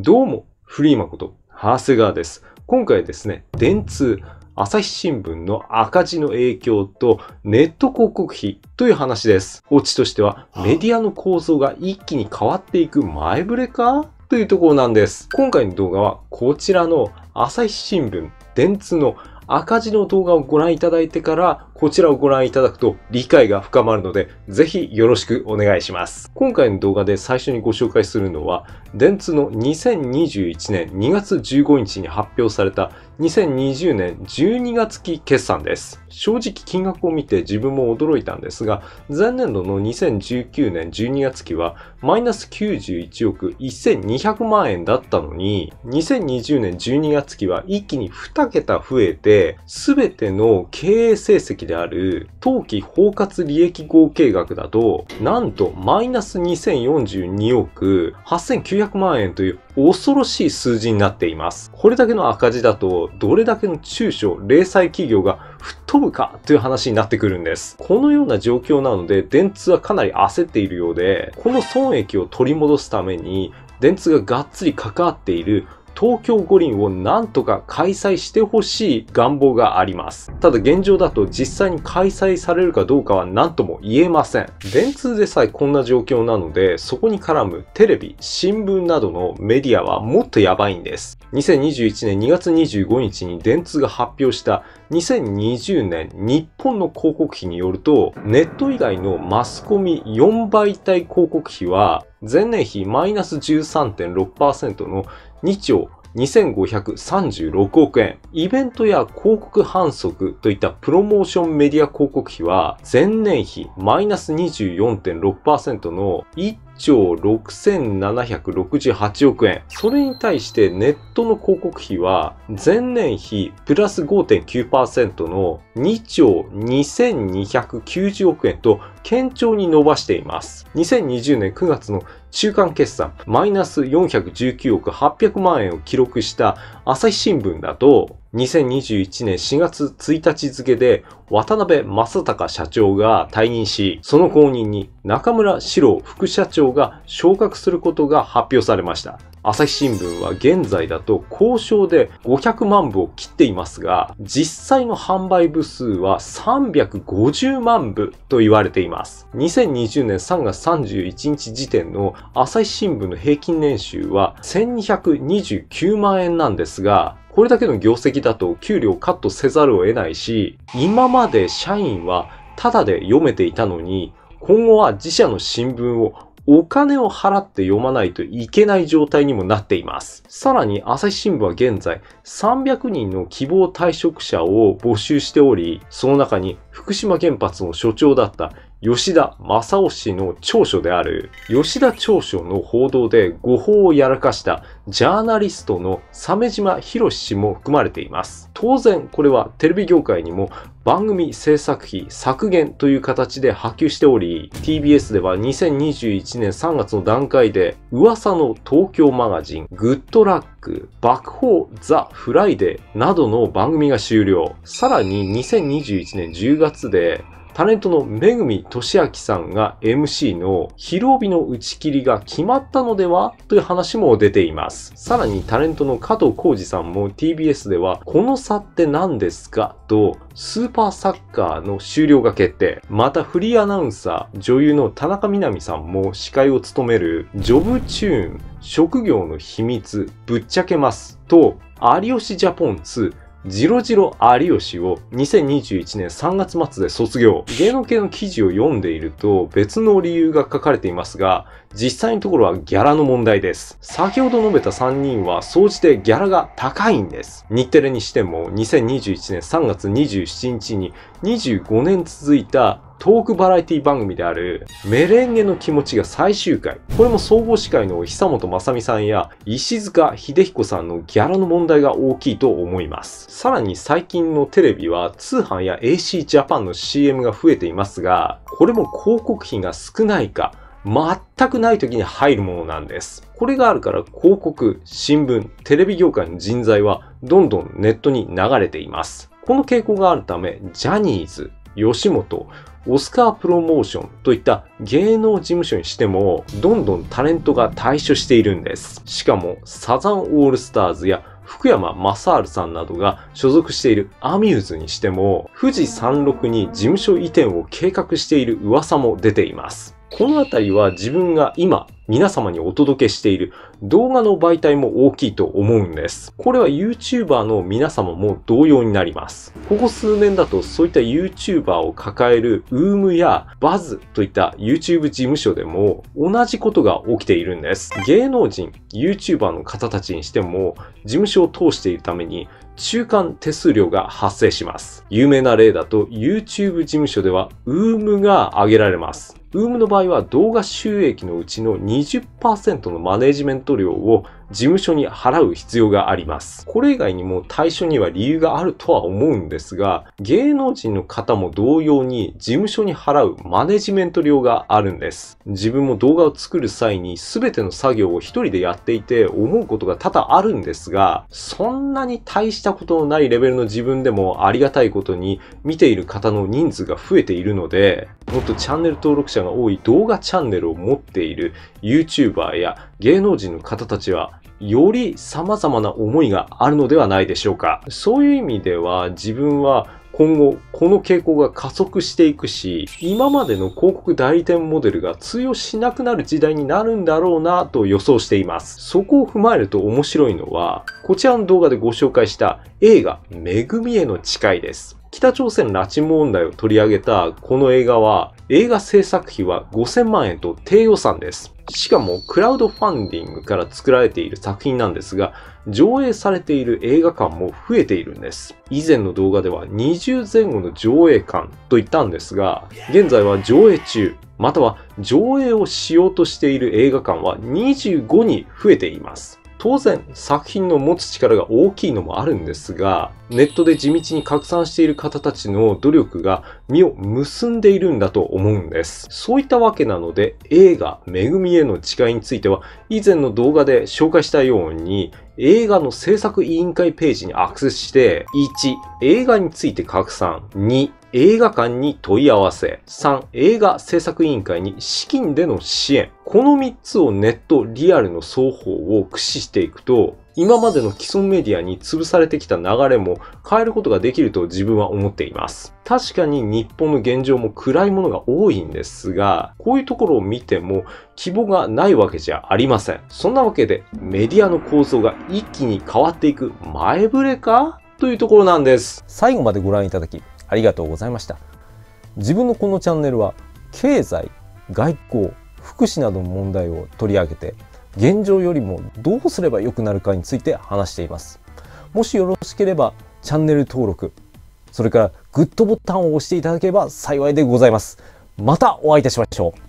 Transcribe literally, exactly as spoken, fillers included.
どうも、フリーマこと、長谷川です。今回ですね、電通、朝日新聞の赤字の影響とネット広告費という話です。オチとしては、メディアの構造が一気に変わっていく前触れかというところなんです。今回の動画は、こちらの朝日新聞、電通の赤字の動画をご覧いただいてから、こちらをご覧いただくと理解が深まるので、ぜひよろしくお願いします。今回の動画で最初にご紹介するのは、電通のにせんにじゅういちねんにがつじゅうごにちに発表されたにせんにじゅうねんじゅうにがつき決算です。正直金額を見て自分も驚いたんですが、前年度のにせんじゅうきゅうねんじゅうにがつきはマイナスきゅうじゅういちおくせんにひゃくまんえんだったのに、にせんにじゅうねんじゅうにがつきは一気ににけた増えて、すべての経営成績である当期包括利益合計額だと、なんとマイナスにせんよんじゅうにおくはっせんきゅうひゃくまんえんという恐ろしい数字になっています。これだけの赤字だと、どれだけの中小零細企業が吹っ飛ぶかという話になってくるんです。このような状況なので、電通はかなり焦っているようで、この損益を取り戻すために、電通ががっつり関わっている東京五輪をなんとか開催してほしい願望があります。ただ現状だと実際に開催されるかどうかは何とも言えません。電通でさえこんな状況なので、そこに絡むテレビ、新聞などのメディアはもっとやばいんです。にせんにじゅういちねんにがつにじゅうごにちに電通が発表したにせんにじゅうねん日本の広告費によると、ネット以外のマスコミよんばいたい広告費は前年比マイナス じゅうさんてんろくパーセント のにちょうにせんごひゃくさんじゅうろくおくえん。イベントや広告販促といったプロモーションメディア広告費は前年比マイナス にじゅうよんてんろくパーセント のいっちょうろくせんななひゃくろくじゅうはちおくえん。それに対してネットの広告費は前年比プラス ごてんきゅうパーセント のにちょうにせんにひゃくきゅうじゅうおくえんと堅調に伸ばしています。にせんにじゅうねんくがつの中間決算マイナスよんひゃくじゅうきゅうおくはっぴゃくまんえんを記録した朝日新聞だと、にせんにじゅういちねんしがつついたち付で渡辺正隆社長が退任し、その後任に中村史郎副社長が昇格することが発表されました。朝日新聞は現在だと交渉でごひゃくまんぶを切っていますが、実際の販売部数はさんびゃくごじゅうまんぶと言われています。にせんにじゅうねんさんがつさんじゅういちにち時点の朝日新聞の平均年収はせんにひゃくにじゅうきゅうまんえんなんですが、これだけの業績だと給料カットせざるを得ないし、今まで社員はタダで読めていたのに、今後は自社の新聞をお金を払って読まないといけない状態にもなっています。さらに朝日新聞は現在さんびゃくにんの希望退職者を募集しており、その中に福島原発の所長だった吉田正夫氏の長所である吉田長所の報道で誤報をやらかしたジャーナリストの鮫島博氏も含まれています。当然これはテレビ業界にも番組制作費削減という形で波及しており、 ティービーエス ではにせんにじゅういちねんさんがつの段階で噂の東京マガジン、グッドラック、爆砲ザ・フライデーなどの番組が終了。さらににせんにじゅういちねんじゅうがつでタレントのめぐみとしあきさんが エムシー のひるおびの打ち切りが決まったのではという話も出ています。さらにタレントの加藤浩次さんも ティービーエス ではこの差って何ですかとスーパーサッカーの終了が決定。またフリーアナウンサー、女優の田中みな実さんも司会を務めるジョブチューン、職業の秘密ぶっちゃけますと有吉ジャポンツージロジロ有吉をにせんにじゅういちねんさんがつまつで卒業。芸能系の記事を読んでいると別の理由が書かれていますが、実際のところはギャラの問題です。先ほど述べたさんにんは総じてギャラが高いんです。日テレにしてもにせんにじゅういちねんさんがつにじゅうしちにちににじゅうごねん続いたトークバラエティ番組であるメレンゲの気持ちが最終回。これも総合司会の久本雅美さんや石塚秀彦さんのギャラの問題が大きいと思います。さらに最近のテレビは通販や エーシー ジャパンの シーエム が増えていますが、これも広告費が少ないか全くない時に入るものなんです。これがあるから広告、新聞、テレビ業界の人材はどんどんネットに流れています。この傾向があるため、ジャニーズ、 吉本、オスカープロモーションといった芸能事務所にしても、どんどんタレントが退所しているんです。しかも、サザンオールスターズや福山雅治さんなどが所属しているアミューズにしても、富士山麓に事務所移転を計画している噂も出ています。このあたりは自分が今皆様にお届けしている動画の媒体も大きいと思うんです。これは YouTuber の皆様も同様になります。ここ数年だとそういった YouTuber を抱える ウーム や バズ といった YouTube 事務所でも同じことが起きているんです。芸能人、YouTuber の方たちにしても事務所を通しているために中間手数料が発生します。有名な例だと YouTube 事務所では ウーム が挙げられます。ウーム の場合は動画収益のうちの にじゅっパーセント のマネジメント料を事務所に払う必要があります。これ以外にも対処には理由があるとは思うんですが、芸能人の方も同様に事務所に払うマネジメント料があるんです。自分も動画を作る際に全ての作業を一人でやっていて思うことが多々あるんですが、そんなに大したことのないレベルの自分でもありがたいことに見ている方の人数が増えているので、もっとチャンネル登録者が多い動画チャンネルを持っている YouTuber や芸能人の方たちはより様々な思いがあるのではないでしょうか。そういう意味では自分は今後この傾向が加速していくし、今までの広告代理店モデルが通用しなくなる時代になるんだろうなと予想しています。そこを踏まえると面白いのは、こちらの動画でご紹介した映画めぐみへの誓いです。北朝鮮拉致問題を取り上げたこの映画は、映画制作費はごせんまんえんと低予算です。しかもクラウドファンディングから作られている作品なんですが、上映されている映画館も増えているんです。以前の動画ではにじゅうぜん後の上映館と言ったんですが、現在は上映中、または上映をしようとしている映画館はにじゅうごに増えています。当然、作品の持つ力が大きいのもあるんですが、ネットで地道に拡散している方たちの努力が実を結んでいるんだと思うんです。そういったわけなので、映画めぐみへの誓いについては、以前の動画で紹介したように、映画の制作委員会ページにアクセスして、いち、映画について拡散、に、映画館に問い合わせ、さん、映画制作委員会に資金での支援。このみっつをネット、リアルの双方を駆使していくと、今までの既存メディアに潰されてきた流れも変えることができると自分は思っています。確かに日本の現状も暗いものが多いんですが、こういうところを見ても希望がないわけじゃありません。そんなわけでメディアの構造が一気に変わっていく前触れかというところなんです。 最後までご覧いただきありがとうございました。自分のこのチャンネルは経済、外交、福祉などの問題を取り上げて、現状よりもどうすれば良くなるかについて話しています。もしよろしければチャンネル登録、それからグッドボタンを押していただければ幸いでございます。またお会いいたしましょう。